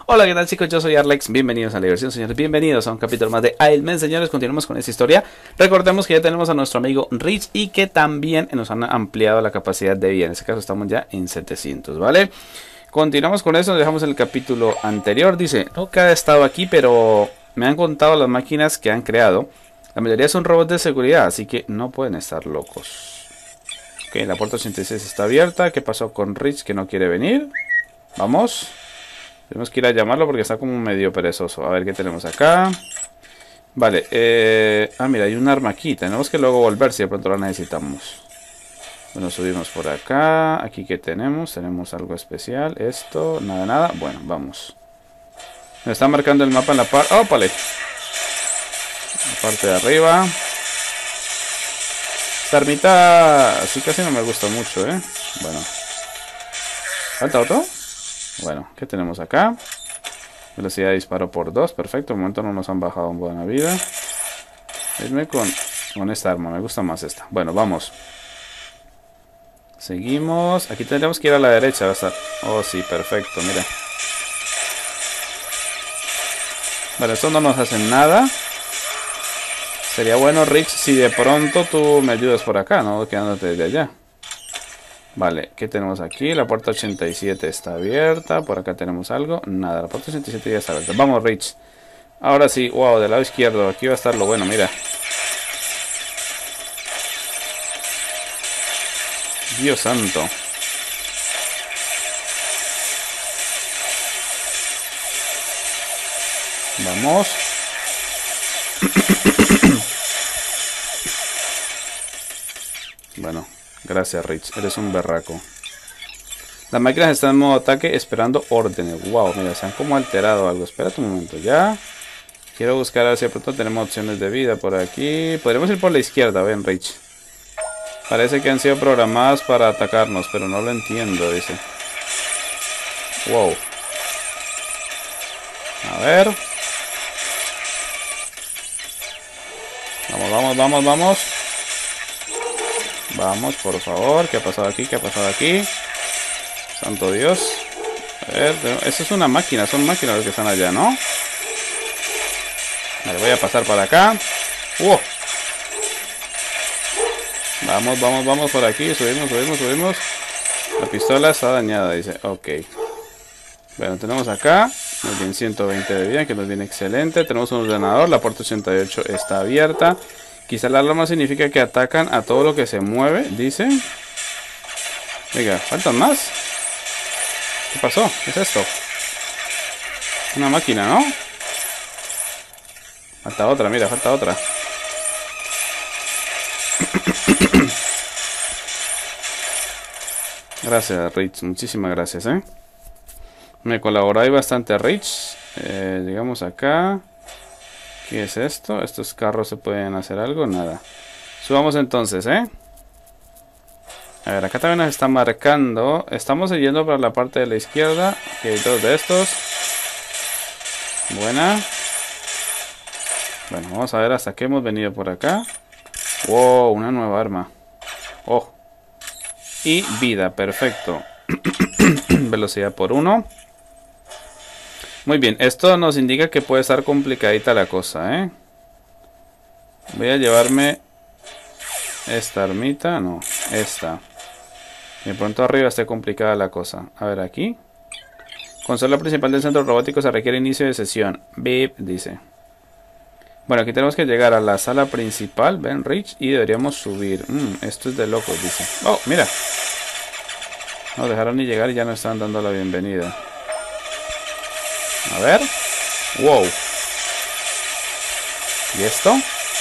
Hola, ¿qué tal chicos? Yo soy Arlex, bienvenidos a la diversión, señores, bienvenidos a un capítulo más de Ailmen, señores. Continuamos con esta historia. Recordemos que ya tenemos a nuestro amigo Rich y que también nos han ampliado la capacidad de vida. En este caso estamos ya en 700, ¿vale? Continuamos con eso, dejamos el capítulo anterior. Dice, nunca he estado aquí, pero me han contado las máquinas que han creado. La mayoría son robots de seguridad, así que no pueden estar locos. Ok, la puerta 86 está abierta. ¿Qué pasó con Rich que no quiere venir? Vamos. Tenemos que ir a llamarlo porque está como medio perezoso. A ver qué tenemos acá. Vale, mira, hay un arma aquí. Tenemos que luego volver si de pronto la necesitamos. Bueno, subimos por acá. Aquí que tenemos. Tenemos algo especial. Esto, nada, nada. Bueno, vamos. Me está marcando el mapa en la parte... ¡Ópale! La parte de arriba. Esta armita así casi no me gusta mucho, ¿eh? Bueno. ¿Falta otro? Bueno, ¿qué tenemos acá? Velocidad de disparo por 2, perfecto. De momento no nos han bajado en buena vida. Irme con esta arma, me gusta más esta. Bueno, vamos. Seguimos. Aquí tendríamos que ir a la derecha. Va a estar... Oh, sí, perfecto, mira. Vale, esto no nos hace nada. Sería bueno, Rich, si de pronto tú me ayudas por acá, ¿no? Quedándote desde allá. Vale, ¿qué tenemos aquí? La puerta 87 está abierta. Por acá tenemos algo. Nada, la puerta 87 ya está abierta. Vamos, Rich. Ahora sí, wow, del lado izquierdo. Aquí va a estar lo bueno, mira. Dios santo. Vamos. Bueno, gracias Rich, eres un berraco. Las máquinas están en modo ataque esperando órdenes. Wow, mira, se han como alterado algo. Espérate un momento, ya. Quiero buscar a ver si de pronto tenemos opciones de vida por aquí. Podríamos ir por la izquierda, ven Rich. Parece que han sido programadas para atacarnos, pero no lo entiendo, dice. Wow. A ver. Vamos, vamos, vamos, vamos. Vamos, por favor. ¿Qué ha pasado aquí? ¿Qué ha pasado aquí? Santo Dios. A ver, eso es una máquina. Son máquinas las que están allá, ¿no? Vale, voy a pasar para acá. Vamos, vamos, vamos por aquí. Subimos, subimos, subimos. La pistola está dañada, dice. Ok. Bueno, tenemos acá. Muy bien, 120 de vida, que nos viene excelente. Tenemos un ordenador. La puerta 88 está abierta. Quizá la alarma significa que atacan a todo lo que se mueve, dice. Venga, ¿faltan más? ¿Qué pasó? ¿Qué es esto? Una máquina, ¿no? Falta otra, mira, falta otra. Gracias, Rich. Muchísimas gracias, ¿eh? Me colaboráis bastante, Rich. Digamos acá. ¿Qué es esto? ¿Estos carros se pueden hacer algo? Nada. Subamos entonces, ¿eh? A ver, acá también nos está marcando. Estamos yendo para la parte de la izquierda. Aquí hay dos de estos. Buena. Bueno, vamos a ver hasta qué hemos venido por acá. Wow, una nueva arma. Oh. Y vida, perfecto. Velocidad por 1. Muy bien, esto nos indica que puede estar complicadita la cosa, ¿eh? Voy a llevarme esta armita, no, esta. De pronto arriba esté complicada la cosa. A ver aquí. Consola principal del centro robótico, se requiere inicio de sesión. Beep, dice. Bueno, aquí tenemos que llegar a la sala principal, ven Rich, y deberíamos subir. Esto es de locos, dice. Oh, mira. No dejaron ni llegar y ya nos están dando la bienvenida. A ver. Wow. ¿Y esto?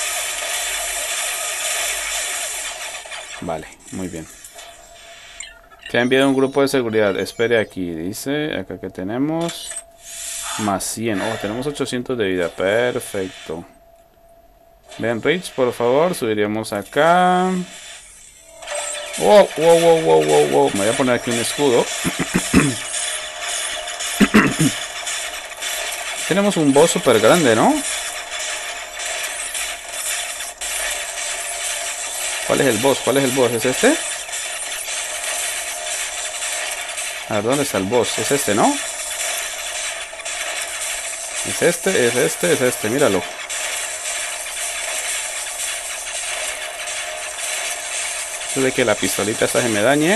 Vale, muy bien. Se ha enviado un grupo de seguridad. Espere aquí, dice. Acá que tenemos. Más 100. Oh, tenemos 800 de vida. Perfecto. Vean, Rich, por favor. Subiríamos acá. Wow, wow, wow, wow, wow, wow. Me voy a poner aquí un escudo. Tenemos un boss súper grande, ¿no? ¿Cuál es el boss? ¿Cuál es el boss? ¿Es este? A ver, ¿dónde está el boss? Es este, ¿no? Es este, es este, es este, míralo. Eso de que la pistolita esta se me dañe.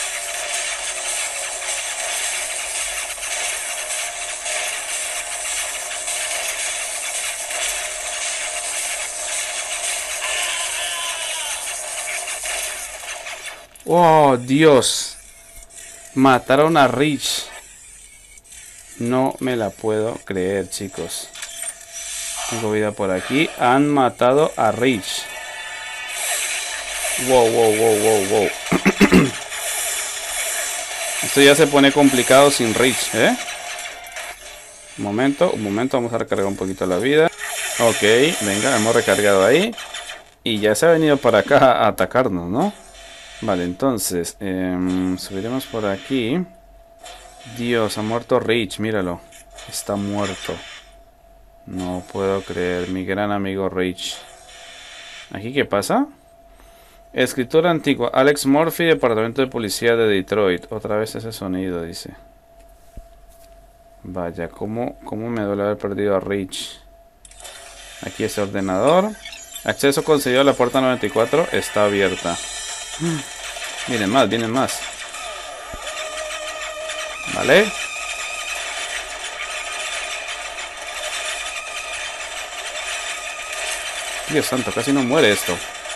Oh, Dios. Mataron a Rich. No me la puedo creer, chicos. Tengo vida por aquí. Han matado a Rich. Wow, wow, wow, wow, wow. Esto ya se pone complicado sin Rich, ¿eh? Un momento, vamos a recargar un poquito la vida. Ok, venga, hemos recargado ahí. Y ya se ha venido para acá a atacarnos, ¿no? Vale, entonces, subiremos por aquí. Dios, ha muerto Rich, míralo. Está muerto. No puedo creer, mi gran amigo Rich. ¿Aquí qué pasa? Escritura antigua. Alex Murphy, Departamento de Policía de Detroit. Otra vez ese sonido, dice. Vaya, ¿cómo me duele haber perdido a Rich? Aquí ese ordenador. Acceso concedido a la puerta 94. Está abierta. Vienen más, vienen más. Vale. Dios santo, casi no muere esto.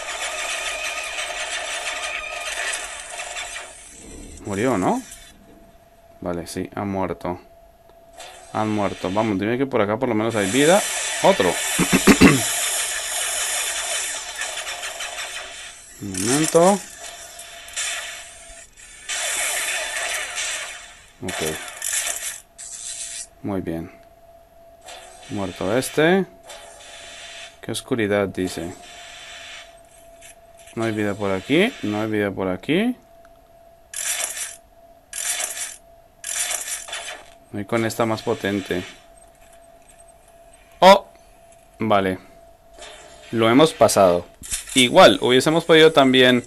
Murió, ¿no? Vale, sí, ha muerto. Han muerto. Vamos, dime que por acá por lo menos hay vida. Otro. Un momento. Ok. Muy bien. Muerto este. Qué oscuridad, dice. No hay vida por aquí. No hay vida por aquí. Voy con esta más potente. ¡Oh! Vale. Lo hemos pasado. Igual, hubiésemos podido también...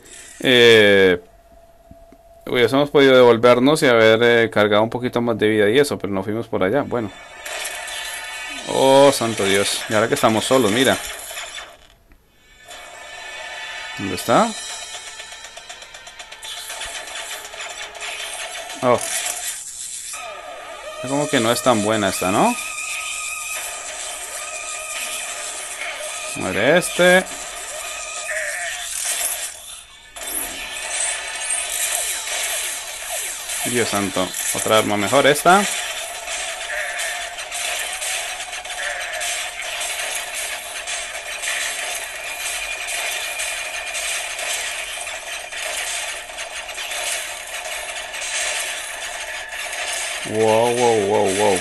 hubiésemos podido devolvernos y haber cargado un poquito más de vida y eso, pero no fuimos por allá. Bueno. Oh, santo Dios. Y ahora que estamos solos, mira. ¿Dónde está? Oh. Como que no es tan buena esta, ¿no? Muere este. Dios santo. Otra arma mejor esta. Wow, wow, wow, wow.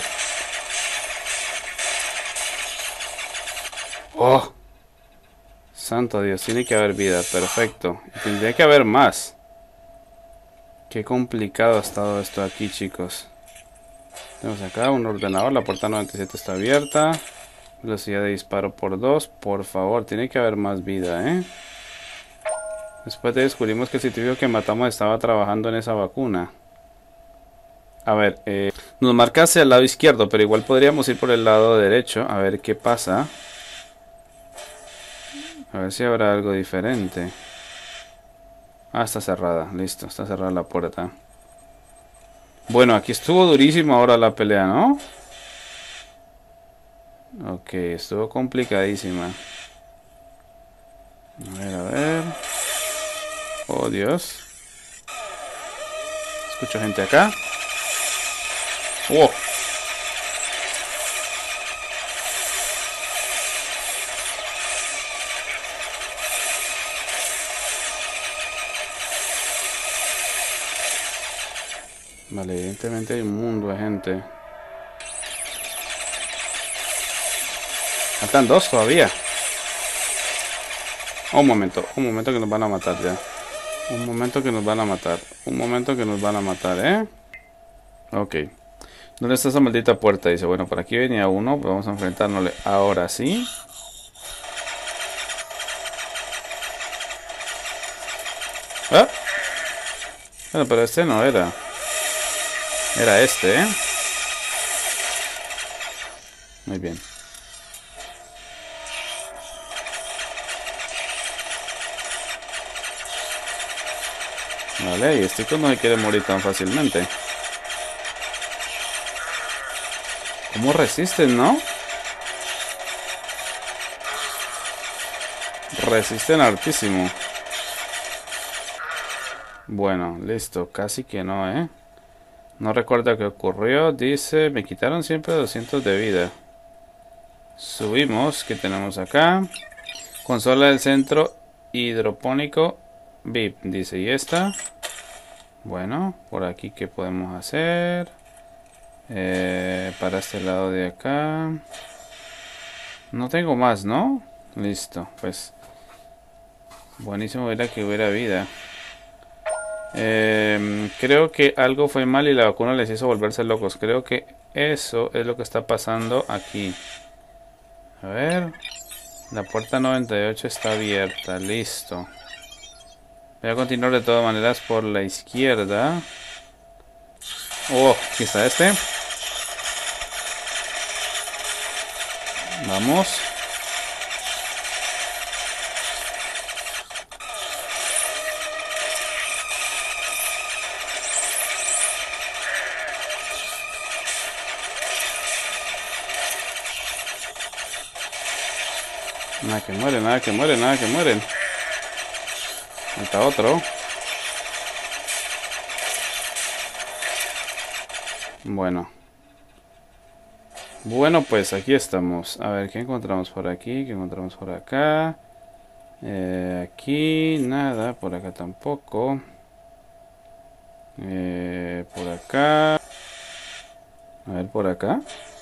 Oh. Santo Dios, tiene que haber vida, perfecto. Y tendría que haber más. Qué complicado ha estado esto aquí, chicos. Tenemos acá un ordenador, la puerta 97 está abierta. Velocidad de disparo por 2. Por favor, tiene que haber más vida, ¿eh? Después descubrimos que el científico que matamos estaba trabajando en esa vacuna. A ver, nos marca hacia el lado izquierdo, pero igual podríamos ir por el lado derecho. A ver qué pasa. A ver si habrá algo diferente. Ah, está cerrada. Listo, está cerrada la puerta. Bueno, aquí estuvo durísimo ahora la pelea, ¿no? Ok, estuvo complicadísima. A ver, a ver. Oh, Dios. Escucho gente acá. ¡Wow! Vale, evidentemente hay un mundo de gente. Faltan dos todavía. Un momento que nos van a matar ya. Un momento que nos van a matar. Un momento que nos van a matar, ¿eh? Ok. ¿Dónde está esa maldita puerta? Dice, bueno, por aquí venía uno. Vamos a enfrentárnosle ahora sí. ¿Ah? Bueno, pero este no era. Era este, ¿eh? Muy bien. Vale, y este no se quiere morir tan fácilmente. ¿Cómo resisten, no? Resisten hartísimo. Bueno, listo. Casi que no, ¿eh? No recuerdo qué ocurrió. Dice, me quitaron siempre 200 de vida. Subimos. ¿Qué tenemos acá? Consola del centro hidropónico VIP. Dice, ¿y esta? Bueno, por aquí, ¿qué podemos hacer? Para este lado de acá. No tengo más, ¿no? Listo, pues. Buenísimo, era que hubiera vida. Creo que algo fue mal y la vacuna les hizo volverse locos. Creo que eso es lo que está pasando aquí. A ver. La puerta 98 está abierta. Listo. Voy a continuar de todas maneras por la izquierda. Oh, aquí está este. Vamos. Nada que muere, nada que muere, nada que mueren. Ahí está otro. Bueno. Bueno, pues aquí estamos. A ver, ¿qué encontramos por aquí? ¿Qué encontramos por acá? Aquí nada, por acá tampoco. Por acá. A ver, por acá.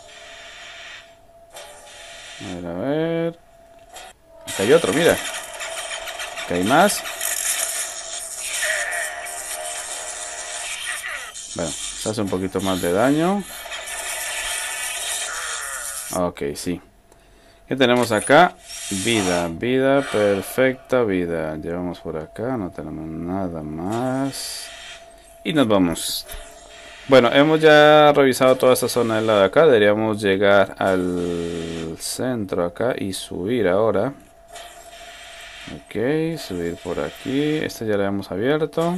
A ver, a ver. Acá hay otro, mira. Acá hay más. Bueno, se hace un poquito más de daño. Ok, sí. ¿Qué tenemos acá? Vida, vida, perfecta vida. Llevamos por acá, no tenemos nada más. Y nos vamos. Bueno, hemos ya revisado toda esta zona del lado de acá. Deberíamos llegar al centro acá y subir ahora. Ok, subir por aquí. Este ya lo hemos abierto.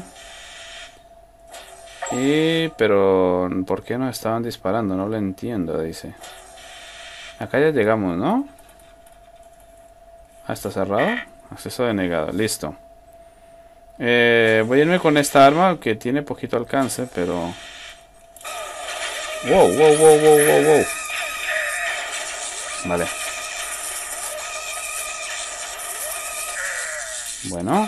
Pero, ¿por qué nos estaban disparando? No lo entiendo, dice. Acá ya llegamos, ¿no? Ah, está cerrado. Acceso denegado, listo. Voy a irme con esta arma que tiene poquito alcance, pero... Wow, wow, wow, wow, wow, wow. Vale. Bueno.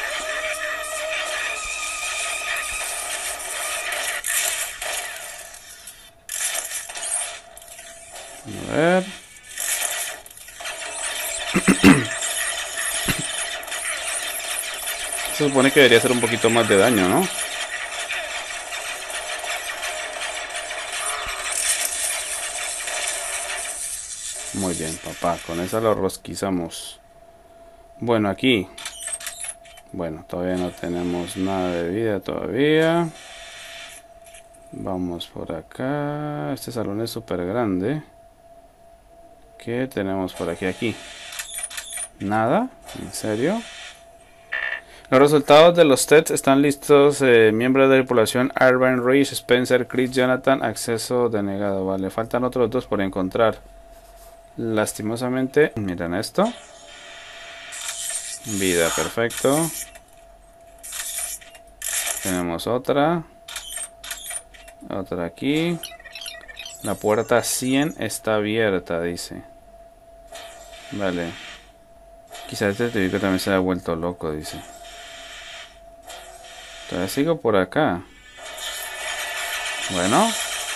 A ver. Se supone que debería hacer un poquito más de daño, ¿no? Muy bien, papá. Con esa lo rosquizamos. Bueno, aquí. Bueno, todavía no tenemos nada de vida todavía. Vamos por acá. Este salón es súper grande. ¿Qué tenemos por aquí? Aquí. Nada. ¿En serio? Los resultados de los tests están listos. Miembros de la tripulación: Arben, Rich, Spencer, Chris, Jonathan. Acceso denegado. Vale, faltan otros dos por encontrar. Lastimosamente, miren esto. Vida, perfecto. Tenemos otra. Otra aquí. La puerta 100 está abierta, dice. Vale. Quizás este típico también se ha vuelto loco, dice. Todavía sigo por acá. Bueno.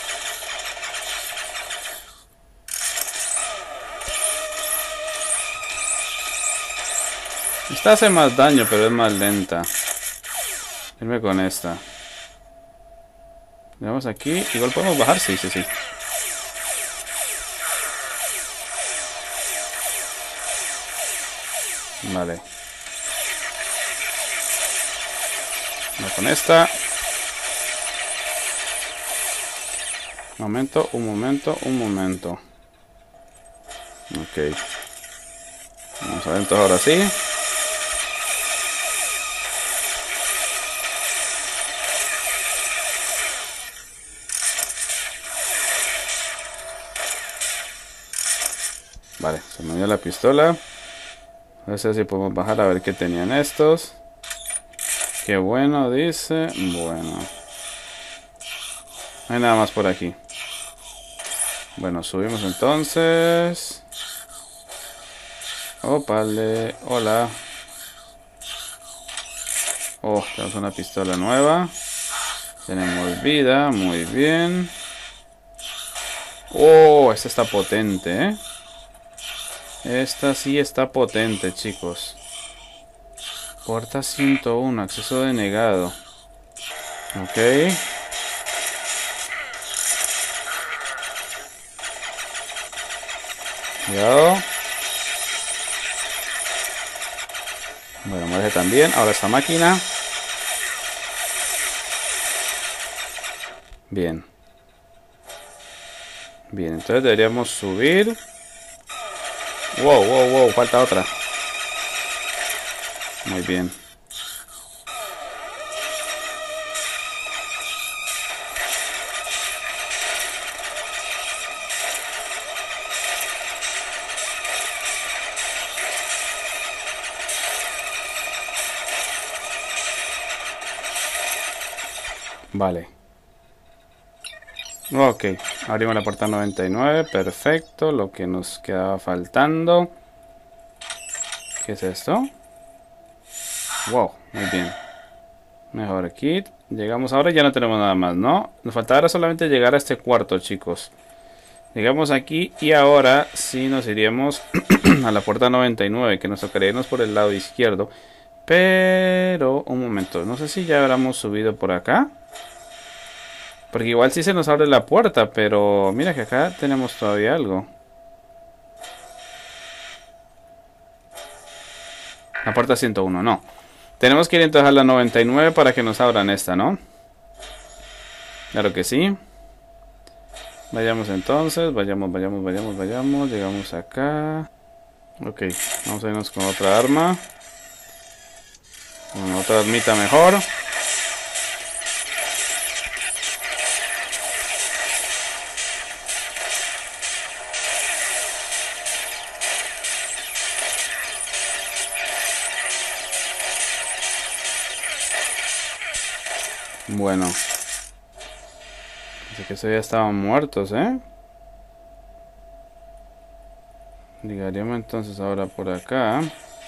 Esta hace más daño, pero es más lenta. Irme con esta. Vamos aquí. Igual podemos bajar, sí, sí, sí. Vale. Vamos con esta. Un momento, un momento, un momento. Ok. Vamos a ver entonces ahora sí. Vale, se me dio la pistola. A ver si podemos bajar a ver qué tenían estos. Qué bueno, dice. Bueno. No hay nada más por aquí. Bueno, subimos entonces. Opale, hola. Oh, tenemos una pistola nueva. Tenemos vida, muy bien. Oh, esta está potente, ¿eh? Esta sí está potente, chicos. Puerta 101, acceso denegado. Ok. Cuidado. Bueno, muere también. Ahora esta máquina. Bien. Bien, entonces deberíamos subir. Wow, wow, wow. Falta otra. Muy bien. Vale. Ok, abrimos la puerta 99, perfecto, lo que nos quedaba faltando. ¿Qué es esto? Wow, muy bien. Mejor kit. Llegamos ahora y ya no tenemos nada más, ¿no? Nos faltará solamente llegar a este cuarto, chicos. Llegamos aquí y ahora sí nos iríamos a la puerta 99, que nos tocaría irnos por el lado izquierdo. Pero, un momento, no sé si ya habremos subido por acá. Porque igual sí se nos abre la puerta, pero mira que acá tenemos todavía algo. La puerta 101, no. Tenemos que ir entonces a la 99 para que nos abran esta, ¿no? Claro que sí. Vayamos entonces, vayamos. Llegamos acá. Ok, vamos a irnos con otra arma. Con otra armita mejor. Bueno. Así que eso ya estaban muertos, ¿eh? Llegaríamos entonces ahora por acá.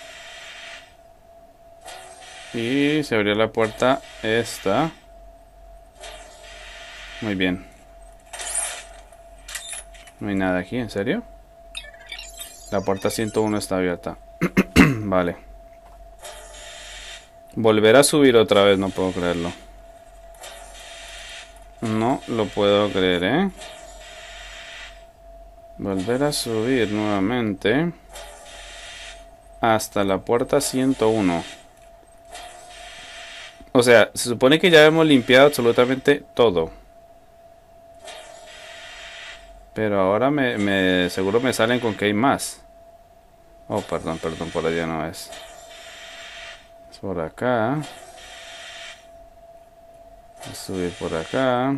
Y se abrió la puerta esta. Muy bien. No hay nada aquí, ¿en serio? La puerta 101 está abierta. Vale. Volver a subir otra vez, no puedo creerlo. No lo puedo creer, ¿eh? Volver a subir nuevamente. Hasta la puerta 101. O sea, se supone que ya hemos limpiado absolutamente todo. Pero ahora seguro me salen con que hay más. Oh, perdón, por allá no es. Es por acá. Subir por acá.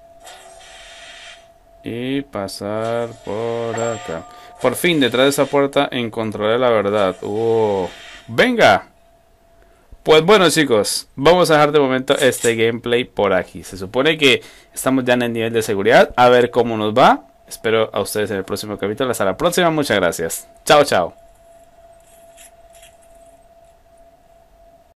Y pasar por acá. Por fin, detrás de esa puerta encontraré la verdad. ¡Venga! Pues bueno, chicos, vamos a dejar de momento este gameplay por aquí. Se supone que estamos ya en el nivel de seguridad. A ver cómo nos va. Espero a ustedes en el próximo capítulo. Hasta la próxima. Muchas gracias. Chao, chao.